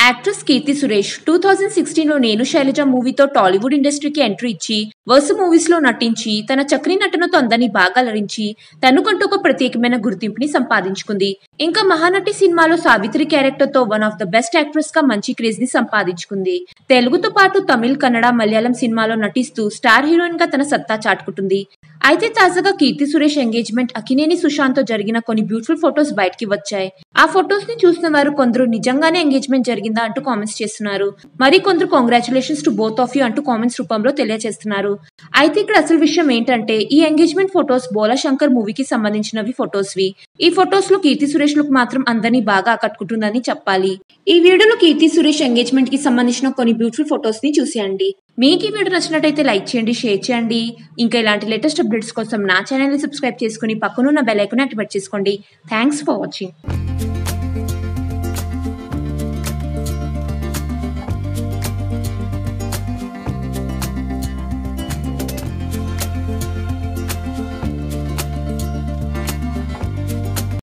Actress Keerthy Suresh 2016లో నేను శైలజ మూవీతో టాలీవుడ్ ఇండస్ట్రీకి ఎంట్రీ ఇచ్చి వరుస మూవీస్ లో నటించి తన చక్రీ నటనతో అందరినీ బాగా అలరించి తనకంటూ ఒక ప్రత్యేకమైన గుర్తింపుని సంపాదించుకుంది. ఇంకా మహానటి సినిమాలో సావిత్రి క్యారెక్టర్ తో one of the best actress గా మంచి క్రేజ్ ని సంపాదించుకుంది. తెలుగుతో పాటు తమిళ్, కన్నడ, మలయాళం సినిమాలో నటిస్తూ స్టార్ హీరోయిన్ గా తన సత్తా చాటుకుంటుంది. అయితే తాజాగా కీర్తి సురేష్ ఎంగేజ్మెంట్ అక్కినేని సుశాంత్ తో జరిగిన కొన్ని బ్యూటిఫుల్ ఫొటోస్ బయటకి వచ్చాయి. ఆ ఫొటోస్ ని చూసిన వారు కొందరు నిజంగానే ఎంగేజ్మెంట్ జరిగిందా అంటూ కామెంట్స్ చేస్తున్నారు. మరి కొందరు congratulations to both of you అంటూ కామెంట్స్ రూపంలో తెలియజేస్తున్నారు. అయితే ఇక్కడ అసలు విషయం ఏంటంటే ఈ ఎంగేజ్మెంట్ ఫొటోస్ బోలా శంకర్ మూవీకి సంబంధించినవి ఫొటోస్వి. ఈ ఫొటోస్ లో కీర్తి సురేష్ లుక్ మాత్రం అందరినీ బాగా ఆకట్టుకుంటుందని చెప్పాలి. ఈ వీడియోలో కీర్తి సురేష్ ఎంగేజ్మెంట్ కి సంబంధించిన కొన్ని బ్యూటిఫుల్ ఫొటోస్ ని చూసేయండి. మీకు ఈ వీడియో నచ్చినట్టయితే లైక్ చేయండి, షేర్ చేయండి. ఇంకా ఇలాంటి లేటెస్ట్ అప్డేట్స్ కోసం నా ఛానల్ ని సబ్స్క్రైబ్ చేసుకుని పక్కనున్న బెల్ ఐకాన్ యాక్టివేట్ చేసుకోండి. Thanks for watching.